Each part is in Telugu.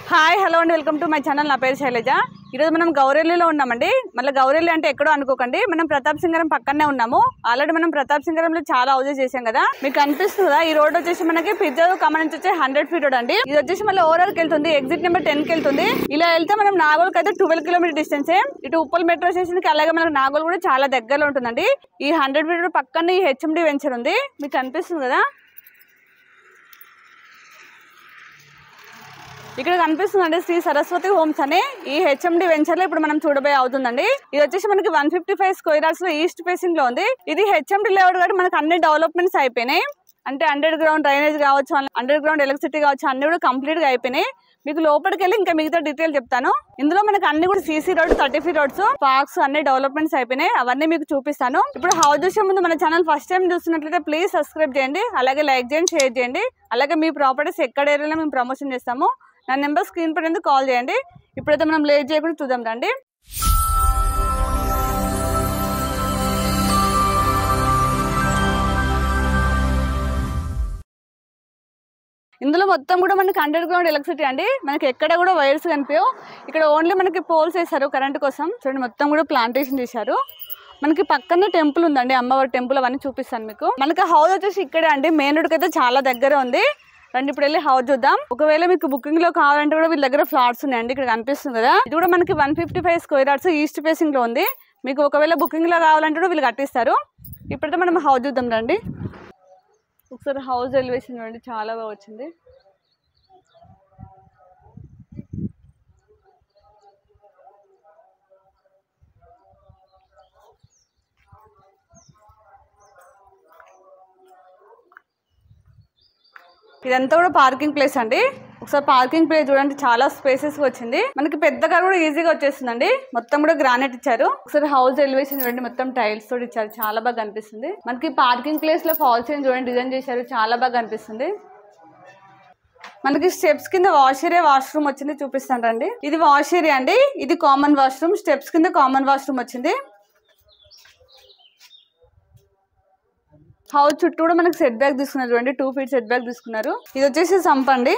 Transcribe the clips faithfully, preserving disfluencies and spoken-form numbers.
హాయ్ హలో అండి, వెల్కమ్ టు మై ఛానల్. నా పేరు శైలజ. ఈరోజు మనం గౌరెల్లిలో ఉన్నామండి. మళ్ళీ గౌరెల్లి అంటే ఎక్కడో అనుకోకండి, మనం ప్రతాప్ సింగరం పక్కనే ఉన్నాము. ఆల్రెడీ మనం ప్రతాప్ సింగరంలో చాలా హౌజెస్ చేసాం కదా, మీకు అనిపిస్తుందా? ఈ రోడ్ వచ్చేసి మనకి పిజ్జా కమ్మ నుంచి వచ్చే హండ్రెడ్ ఫీట్ రోడ్ అండి. ఇది వచ్చేసి మళ్ళీ ఓవరాల్కి వెళ్తుంది, ఎగ్జిట్ నెంబర్ టెన్ కి వెళ్తుంది. ఇలా వెళ్తే మనం నాగోల్కి అయితే ట్వెల్వ్ కిలోమీటర్ డిస్టెన్స్. ఇటు ఉప్పల్ మెట్రో స్టేషన్ కి అలాగే మనకు నాగోల్ కూడా చాలా దగ్గరలో ఉంటుందండి. ఈ హండ్రెడ్ ఫీట్ రోడ్ పక్కనే ఈ హెచ్ఎండి వెంచర్ ఉంది, మీకు అనిపిస్తుంది కదా. ఇక్కడ కనిపిస్తుందండి శ్రీ సరస్వతి హోమ్స్ అని. ఈ హెచ్ఎండి వెంచర్ లో ఇప్పుడు మనం చూడబోయే అవుతుందండి. ఇది వచ్చేసి మనకి one fifty five square yards లో ఈస్ట్ ఫేసింగ్ లో ఉంది. ఇది హెచ్ఎండి లేఅవుట్ కాబట్టి మనకి అన్ని డెవలప్మెంట్స్ అయిపోయినాయి. అంటే అండర్ గ్రౌండ్ డ్రైనేజ్ కావచ్చు, అండర్ గ్రౌండ్ ఎలక్ట్రిసిటీ కావచ్చు, అన్ని కూడా కంప్లీట్ గా అయిపోయినాయి. మీకు లోపలికి వెళ్ళి ఇంకా మిగతా డీటెయిల్ చెప్తాను. ఇందులో మనకి అన్ని కూడా CC road, thirty feet roads, parks అన్ని డెవలప్మెంట్స్ అయిపోయినాయి. అవన్నీ మీకు చూపిస్తాను. ఇప్పుడు హౌస్ చూసే ముందు మన ఛానల్ ఫస్ట్ టైం చూస్తున్నట్లయితే ప్లీజ్ సబ్స్క్రైబ్ చేయండి, అలాగే లైక్ చేయండి, షేర్ చేయండి. అలాగే మీ ప్రాపర్టీస్ ఎక్కడ ఏరియాలో మేము ప్రమోషన్ చేస్తాము. నా నెంబర్ స్క్రీన్ పైన కాల్ చేయండి. ఇప్పుడైతే మనం లేట్ చేయకుండా చూద్దాం రండి. ఇందులో మొత్తం కూడా మనకి అండర్ గ్రౌండ్ ఎలక్ట్రిసిటీ అండి. మనకి ఎక్కడ కూడా వైర్స్ కనిపించవు. ఇక్కడ ఓన్లీ మనకి పోల్స్ వేస్తారు కరెంట్ కోసం. చూడండి మొత్తం కూడా ప్లాంటేషన్ చేశారు. మనకి పక్కనే టెంపుల్ ఉందండి, అమ్మవారి టెంపుల్. అవన్నీ చూపిస్తాను మీకు. మనకి హౌస్ వచ్చేసి ఇక్కడే అండి, మెయిన్ రోడ్కి అయితే చాలా దగ్గర ఉంది. రండి ఇప్పుడు వెళ్ళి హౌస్ చూద్దాం. ఒకవేళ మీకు బుకింగ్ లో కావాలంటే కూడా వీళ్ళ దగ్గర ఫ్లాట్స్ ఉన్నాయండి. ఇక్కడ కనిపిస్తుంది కదా, ఇది కూడా మనకి one fifty five square yards east facing లో ఉంది. మీకు ఒకవేళ బుకింగ్ లో కావాలంటే కూడా వీళ్ళు కట్టిస్తారు. ఇప్పుడైతే మనం హౌస్ చూద్దాం రండి. ఒకసారి హౌస్ ఎలివేషన్ చూడండి, చాలా బాగా వచ్చింది. ఇదంతా కూడా పార్కింగ్ ప్లేస్ అండి. ఒకసారి పార్కింగ్ ప్లేస్ చూడండి, చాలా స్పేసెస్ వచ్చింది. మనకి పెద్ద కార్ కూడా ఈజీగా వచ్చేస్తుందండి. మొత్తం కూడా గ్రానైట్ ఇచ్చారు. ఒకసారి హౌస్ ఎలివేషన్ చూడండి, మొత్తం టైల్స్ తోటి ఇచ్చారు, చాలా బాగా కనిపిస్తుంది. మనకి పార్కింగ్ ప్లేస్ లో ఫాల్స్ చూడండి, డిజైన్ చేశారు, చాలా బాగా కనిపిస్తుంది. మనకి స్టెప్స్ కింద వాష్ ఏరియా, వాష్రూమ్ వచ్చింది, చూపిస్తాను రండి. ఇది వాష్ ఏరియా అండి, ఇది కామన్ వాష్రూమ్. స్టెప్స్ కింద కామన్ వాష్రూమ్ వచ్చింది. హౌస్ చుట్టూ కూడా మనకి సెట్ బ్యాక్ తీసుకున్నారు చూడండి, టూ ఫీట్ సెట్ బ్యాక్ తీసుకున్నారు. ఇది వచ్చేసి సంప్ అండి.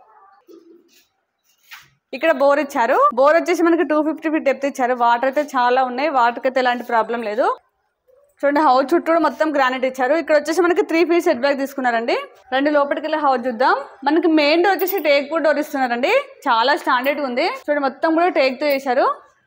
ఇక్కడ బోర్ ఇచ్చారు. బోర్ వచ్చేసి మనకి టూ ఫిఫ్టీ ఫీట్ డెప్త్ ఇచ్చారు. వాటర్ అయితే చాలా ఉన్నాయి, వాటర్కి అయితే ఎలాంటి ప్రాబ్లం లేదు. చూడండి హౌస్ చుట్టూ కూడా మొత్తం గ్రానైట్ ఇచ్చారు. ఇక్కడ వచ్చేసి మనకి త్రీ ఫీట్ సెట్ బ్యాక్ తీసుకున్నారండి. రెండు లోపలికి వెళ్ళి హౌస్ చూద్దాం. మనకి మెయిన్ డోర్ వచ్చేసి టేక్ వుడ్ డోర్ ఇస్తున్నారండి, చాలా స్టాండర్డ్ ఉంది. చూడండి మొత్తం కూడా టేక్ తో చేశారు.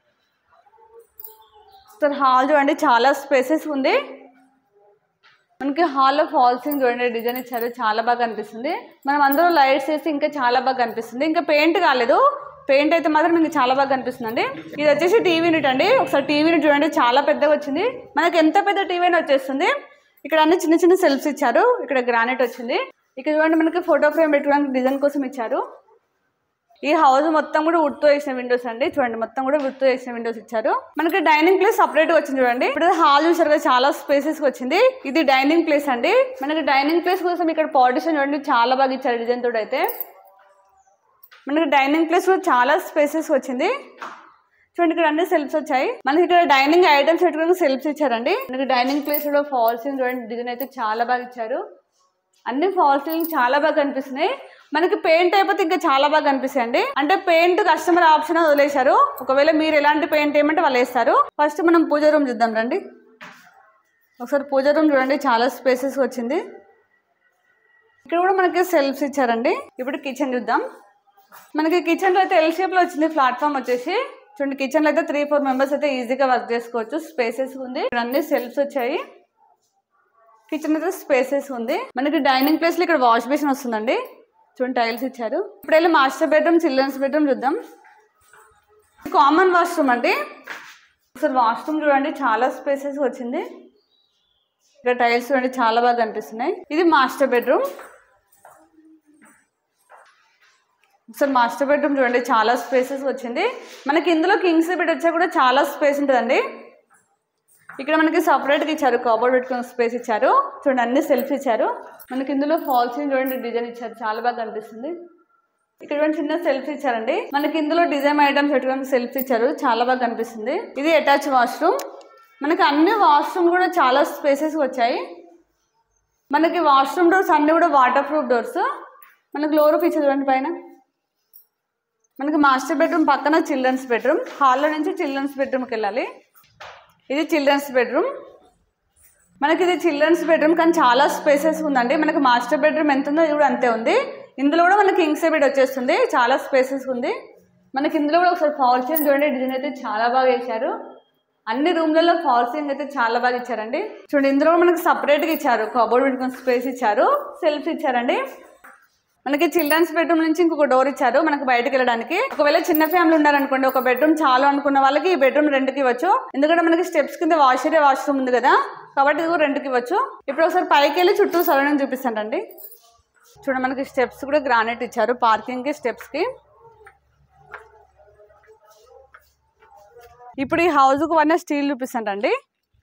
సార్ హాల్ చూడండి, చాలా స్పేసెస్ ఉంది. మనకి హాల్లో ఫాల్స్ చూడండి, డిజైన్ ఇచ్చారు, చాలా బాగా కనిపిస్తుంది. మనం అందరూ లైట్స్ వేసి ఇంకా చాలా బాగా కనిపిస్తుంది. ఇంకా పెయింట్ కాలేదు, పెయింట్ అయితే మాత్రం ఇంకా చాలా బాగా కనిపిస్తుంది అండి. ఇది వచ్చేసి టీవీ యూనిట్ అండి. ఒకసారి టీవీ యూనిట్ చూడండి, చాలా పెద్దగా వచ్చింది. మనకి ఎంత పెద్ద టీవీ అయినా వచ్చేస్తుంది. ఇక్కడ అన్ని చిన్న చిన్న సెల్ఫ్స్ ఇచ్చారు. ఇక్కడ గ్రానైట్ వచ్చింది. ఇక్కడ చూడండి మనకి ఫోటో ఫ్రేమ్ పెట్టుకోవడానికి డిజైన్ కోసం ఇచ్చారు. ఈ హౌస్ మొత్తం కూడా వుడ్ తో వేసిన విండోస్ అండి. చూడండి మొత్తం కూడా వుడ్ తో వేసిన విండోస్ ఇచ్చారు. మనకి డైనింగ్ ప్లేస్ సపరేట్ గా వచ్చింది చూడండి. ఇప్పుడు హాల్ చూసారు కదా, చాలా స్పేసెస్ వచ్చింది. ఇది డైనింగ్ ప్లేస్ అండి. మనకి డైనింగ్ ప్లేస్ కోసం ఇక్కడ పార్టిషన్ చూడండి, చాలా బాగా ఇచ్చారు డిజైన్ తోటి. అయితే మనకి డైనింగ్ ప్లేస్ కూడా చాలా స్పేసెస్ వచ్చింది. చూడండి ఇక్కడ అన్ని సెల్ఫ్స్ వచ్చాయి. మనకి ఇక్కడ డైనింగ్ ఐటమ్స్ పెట్టుకోవడానికి సెల్ఫ్స్ ఇచ్చారండి. మనకి డైనింగ్ ప్లేస్ కూడా ఫాల్ సీలింగ్ చూడండి, డిజైన్ అయితే చాలా బాగా ఇచ్చారు. అన్ని ఫాల్ సీలింగ్ చాలా బాగా కనిపిస్తున్నాయి. మనకి పెయింట్ అయిపోతే ఇంకా చాలా బాగా కనిపిస్తాయి అండి. అంటే పెయింట్ కస్టమర్ ఆప్షన్ వదిలేశారు. ఒకవేళ మీరు ఎలాంటి పెయింట్ ఏమంటే వాళ్ళు వేస్తారు. ఫస్ట్ మనం పూజ రూమ్ చూద్దాం రండి. ఒకసారి పూజ రూమ్ చూడండి, చాలా స్పేసెస్ వచ్చింది. ఇక్కడ కూడా మనకి సెల్ఫ్స్ ఇచ్చారండి. ఇప్పుడు కిచెన్ చూద్దాం. మనకి కిచెన్ లో అయితే ఎల్ షేప్ లో వచ్చింది ప్లాట్ఫామ్ వచ్చేసి. చూడండి కిచెన్ లో అయితే త్రీ ఫోర్ మెంబర్స్ అయితే ఈజీగా వర్క్ చేసుకోవచ్చు. స్పేసెస్ ఉంది, ఇక్కడ అన్ని సెల్ఫ్స్ వచ్చాయి. కిచెన్ అయితే స్పేసెస్ ఉంది. మనకి డైనింగ్ ప్లేస్ లో ఇక్కడ వాష్ బేసిన్ వస్తుందండి. చూడండి టైల్స్ ఇచ్చారు. ఇప్పుడు వెళ్ళి మాస్టర్ బెడ్రూమ్, చిల్డ్రన్స్ బెడ్రూమ్ చూద్దాం. కామన్ వాష్రూమ్ అండి. ఒకసారి వాష్రూమ్ చూడండి, చాలా స్పేసెస్ వచ్చింది. ఇక్కడ టైల్స్ చూడండి, చాలా బాగా కనిపిస్తున్నాయి. ఇది మాస్టర్ బెడ్రూమ్. ఒకసారి మాస్టర్ బెడ్రూమ్ చూడండి, చాలా స్పేసెస్ వచ్చింది. మనకి ఇందులో కింగ్స్ బెడ్ వచ్చా కూడా చాలా స్పేస్ ఉంటుందండి. ఇక్కడ మనకి సపరేట్గా ఇచ్చారు, కబోర్డ్ పెట్టుకున్న స్పేస్ ఇచ్చారు. చూడండి అన్ని సెల్ఫ్ ఇచ్చారు. మనకి ఇందులో ఫాల్స్ చూడండి, డిజైన్ ఇచ్చారు, చాలా బాగా కనిపిస్తుంది. ఇక్కడ చిన్న సెల్ఫ్ ఇచ్చారండి. మనకి ఇందులో డిజైన్ ఐటమ్స్ పెట్టుకోవడానికి సెల్ఫ్ ఇచ్చారు, చాలా బాగా కనిపిస్తుంది. ఇది అటాచ్ వాష్రూమ్. మనకి అన్ని వాష్రూమ్ కూడా చాలా స్పేసెస్ వచ్చాయి. మనకి వాష్రూమ్ డోర్స్ అన్ని కూడా వాటర్ ప్రూఫ్ డోర్స్. మనకి గ్లో రూఫ్ ఇచ్చారు చూడండి పైన. మనకి మాస్టర్ బెడ్రూమ్ పక్కన చిల్డ్రన్స్ బెడ్రూమ్, హాల్లో నుంచి చిల్డ్రన్స్ బెడ్రూమ్కి వెళ్ళాలి. ఇది చిల్డ్రన్స్ బెడ్రూమ్. మనకి ఇది చిల్డ్రన్స్ బెడ్రూమ్ కానీ చాలా స్పేసెస్ ఉందండి. మనకి మాస్టర్ బెడ్రూమ్ ఎంత ఉందో ఇది కూడా అంతే ఉంది. ఇందులో కూడా మనకి కింగ్ సైజ్ బెడ్ వచ్చేస్తుంది, చాలా స్పేసెస్ ఉంది. మనకి ఇందులో కూడా ఒకసారి ఫాల్ సీలింగ్ చూడండి, డిజైన్ అయితే చాలా బాగా వేశారు. అన్ని రూమ్లలో ఫాల్ సీలింగ్ అయితే చాలా బాగా ఇచ్చారండి. చూడండి ఇందులో మనకి సపరేట్గా ఇచ్చారు, కబోర్డ్ పెట్టుకుని స్పేస్ ఇచ్చారు, సెల్ఫ్ ఇచ్చారండి. మనకి చిల్డ్రన్స్ బెడ్రూమ్ నుంచి ఇంకొక డోర్ ఇచ్చారు మనకి బయటకు వెళ్ళడానికి. ఒకవేళ చిన్న ఫ్యామిలీ ఉన్నారనుకోండి, ఒక బెడ్రూమ్ చాలు అనుకున్న వాళ్ళకి ఈ బెడ్రూమ్ రెంట్కి ఇవ్వచ్చు. ఎందుకంటే మనకి స్టెప్స్ కింద వాష్ ఏరియా వాష్రూమ్ ఉంది కదా, కాబట్టి ఇది కూడా రెంట్కి ఇవ్వచ్చు. ఇప్పుడు ఒకసారి పైకి వెళ్ళి చుట్టూ సరౌండింగ్ చూపిస్తానండి. చూడండి మనకి స్టెప్స్ కూడా గ్రానైట్ ఇచ్చారు పార్కింగ్కి, స్టెప్స్కి. ఇప్పుడు ఈ హౌస్కు వాడిన స్టీల్ చూపిస్తానండి.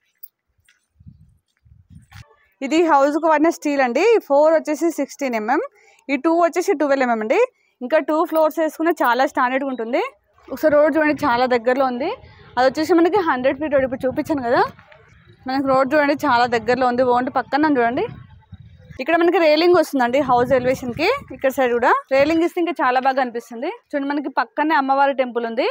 ఇది హౌస్కు వాడిన స్టీల్ అండి. ఫోర్ వచ్చేసి సిక్స్టీన్ ఎంఎం, ఈ టూ వచ్చేసి ట్వెల్వ్ ఎంఎం అండి. ఇంకా టూ ఫ్లోర్స్ వేసుకునే చాలా స్టాండర్డ్గా ఉంటుంది. ఒకసారి రోడ్ చూడండి చాలా దగ్గరలో ఉంది. అది వచ్చేసి మనకి హండ్రెడ్ ఫీట్ రోడ్, ఇప్పుడు చూపించాను కదా. మనకి రోడ్ చూడండి చాలా దగ్గరలో ఉంది. ఓన్లీ పక్కన చూడండి ఇక్కడ మనకి రేలింగ్ వస్తుందండి హౌస్ ఎలివేషన్కి. ఇక్కడ సైడ్ కూడా రేలింగ్ ఇస్తే ఇంకా చాలా బాగా అనిపిస్తుంది. చూడండి మనకి పక్కనే అమ్మవారి టెంపుల్ ఉంది.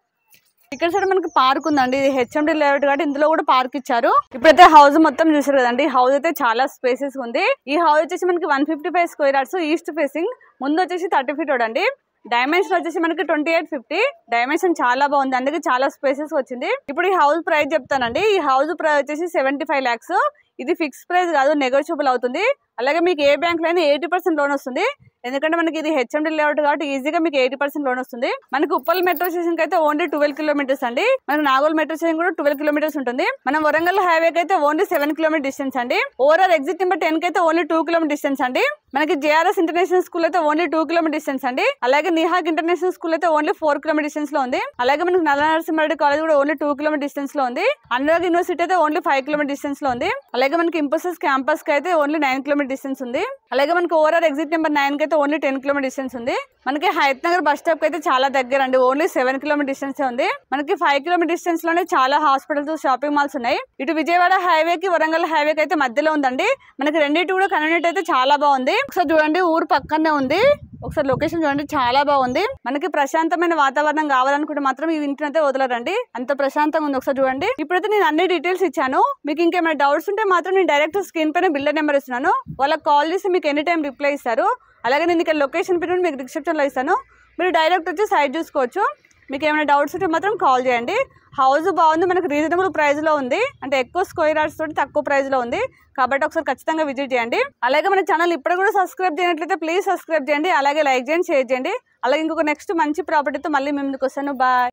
ఇక్కడ సైడ్ మనకి పార్క్ ఉందండి. ఇది హెచ్ఎండి లేఅవుట్ కాబట్టి ఇందులో కూడా పార్క్ ఇచ్చారు. ఇప్పుడైతే హౌస్ మొత్తం చూసారు కదండి. హౌస్ అయితే చాలా స్పేసెస్ ఉంది. ఈ హౌస్ వచ్చేసి మనకి one fifty five square yards, east facing. ముందు వచ్చేసి థర్టీ ఫీట్ రోడ్ అండి. డైమెన్షన్ వచ్చేసి మనకి ట్వంటీ ఎయిట్ ఫిఫ్టీ డైమెన్షన్ చాలా బాగుంది, అందుకే చాలా స్పేసెస్ వచ్చింది. ఇప్పుడు ఈ హౌస్ ప్రైస్ చెప్తానండి. ఈ హౌస్ ప్రైస్ వచ్చేసి సెవెంటీ ఫైవ్ ల్యాక్స్. ఇది ఫిక్స్ ప్రైస్ కాదు, నెగోషియబుల్ అవుతుంది. అలాగే మీకు ఏ బ్యాంక్లో అయినా ఎయిటీ పర్సెంట్ లోన్ వస్తుంది. ఎందుకంటే మనకి ఇది హెచ్ఎండి లేఅవుట్ కాబట్టి ఈజీగా మీకు ఎయిటీ పర్సెంట్ లోన్ వస్తుంది. మనకి ఉప్పల్ మెట్రో స్టేషన్ కి అయితే ఓన్లీ ట్వెల్వ్ కిలోమీటర్స్ అండి. మనకి నాగోల్ మెట్రో స్టేషన్ కూడా ట్వెల్వ్ కిలోమీటర్స్ ఉంటుంది. మనం వరంగల్ హైవేకి అయితే ఓన్లీ సెవెన్ కిలోమీటర్ డిస్టెన్స్ అండి. ఓవరాల్ ఎగ్జిట్ నెంబర్ టెన్ కి అయితే ఓన్లీ టూ కిలోమీటర్ డిస్టెన్స్ అండి. మనకి జేఆర్ఎస్ ఇంటర్నేషనల్ స్కూల్ అయితే ఓన్లీ టూ కిలోమీటర్ డిస్టెన్స్ అండి. అలాగే నిహాక్ ఇంటర్నేషనల్ స్కూల్ అయితే ఓన్లీ ఫోర్ కిలోమీటర్ డిస్టెన్స్ లో ఉంది. అలాగే మనకి నల్ల నరసింహారెడ్డి కాలేజ్ కూడా ఓన్లీ టూ కిలోమీటర్ డిస్టెన్స్ లో ఉంది. అనురాగ్ యూనివర్సిటీ అయితే ఓన్లీ ఫైవ్ కిలోమీటర్ డిస్టెన్స్ లో ఉంది. అలాగే మనకి ఇంపోసిస్ క్యాంపస్ కి అయితే ఓన్లీ నైన్ కిలోమీటర్ డిస్టెన్స్ ఉంది. అలాగే మనకి ఓవరాల్ ఎగ్జిట్ నెంబర్ నైన్ కి అయితే ఓన్లీ టెన్ కిలోమీటర్ డిస్టెన్స్ ఉంది. మనకి హైత్ నగర్ బస్ స్టాప్ కి అయితే చాలా దగ్గర అండి, ఓన్లీ సెవెన్ కిలోమీటర్ డిస్టెన్స్ ఉంది. మనకి ఫైవ్ కిలోమీటర్ డిస్టెన్స్ లోనే చాలా హాస్పిటల్స్, షాపింగ్ మాల్స్ ఉన్నాయి. ఇటు విజయవాడ హైవే కి వరంగల్ హైవే కి అయితే మధ్యలో ఉందండి. మనకి రెండింటి కూడా కన్వీనియంట్ అయితే చాలా బాగుంది. ఒకసారి చూడండి ఊరు పక్కనే ఉంది. ఒకసారి లొకేషన్ చూడండి చాలా బాగుంది. మనకి ప్రశాంతమైన వాతావరణం కావాలనుకుంటే మాత్రం ఈ ఇంటిని అయితే వదలరండి, అంత ప్రశాంతంగా ఉంది. ఒకసారి చూడండి. ఇప్పుడైతే నేను అన్ని డీటెయిల్స్ ఇచ్చాను. మీకు ఇంకేమైనా డౌట్స్ ఉంటే మాత్రం నేను డైరెక్ట్ స్క్రీన్ పైన బిల్డర్ నెంబర్ ఇస్తున్నాను, వాళ్ళకి కాల్ చేసి మీకు ఎనీ టైం రిప్లై ఇస్తారు. అలాగే నేను ఇక్కడ లొకేషన్ పెట్టి మీకు డిస్క్రిప్షన్లో ఇస్తాను, మీరు డైరెక్ట్ వచ్చి సైట్ చూసుకోవచ్చు. మీకు ఏమైనా డౌట్స్ ఉంటే మాత్రం కాల్ చేయండి. హౌస్ బాగుంది, మనకి రీజనబుల్ ప్రైస్లో ఉంది, అంటే ఎక్కువ స్క్వేర్ యార్డ్స్ తోటి తక్కువ ప్రైస్లో ఉంది. కాబట్టి ఒకసారి ఖచ్చితంగా విజిట్ చేయండి. అలాగే మన ఛానల్ ఇప్పుడు కూడా సబ్స్క్రైబ్ చేయనట్లయితే ప్లీజ్ సబ్స్క్రైబ్ చేయండి. అలాగే లైక్ చేయండి, షేర్ చేయండి. అలాగే ఇంకొక నెక్స్ట్ మంచి ప్రాపర్టీతో మళ్ళీ మేము ముందుకు వస్తాను. బాయ్.